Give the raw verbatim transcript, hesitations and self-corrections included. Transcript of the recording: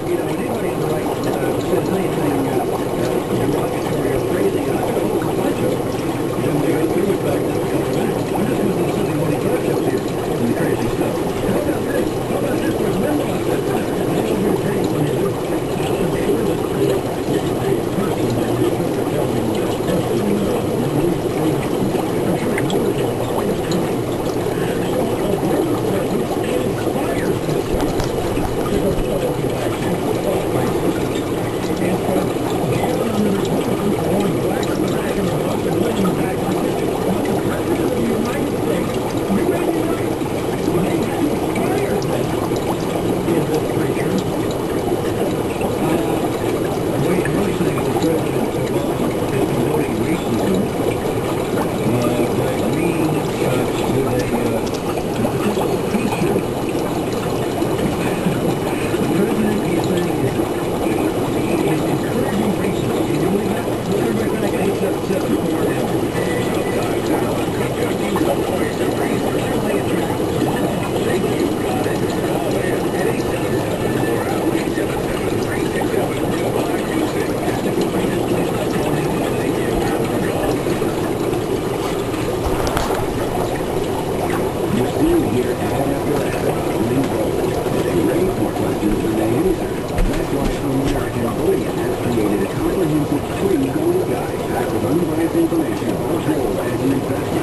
you know, anybody in the right uh, says anything uh, uh, derogatory or crazy, I got a whole bunch of them. And they got through with back then a couple minutes. I'm just going to Sunday morning church up here and the crazy stuff. How about this? How about this? There's men like that. This will be paid when you do it. I'm sure that uh, a person that you should tell me that person, uh, I'm sure it's more than always coming. And so, a group that inspires this stuff to go follow the action, follow my system. And so, giving them the Republicans going back to back in the bus and winning back to the President of the United States, you ready to know? They inspired them in this preacher. Uh, Wayne Rushing, the President Obama, is promoting racism uh, by green shots with a uh, typical T-shirt. The President, he's saying, is, is encouraging racism. You believe that? Look, everybody back at eight seven seven four now. Sometimes now, I'm conducting some voice of reason. Surely it's true. Thank you, got it. Oh, man, at eight seven seven four, out, eight seven seven three six seven two five two six. Please stop calling. Thank you. You're still here ad after ad. Link over. They raise more questions than they answer. That's why American Bullion has created a comprehensive free gold guide packed with unbiased information about gold as an investment.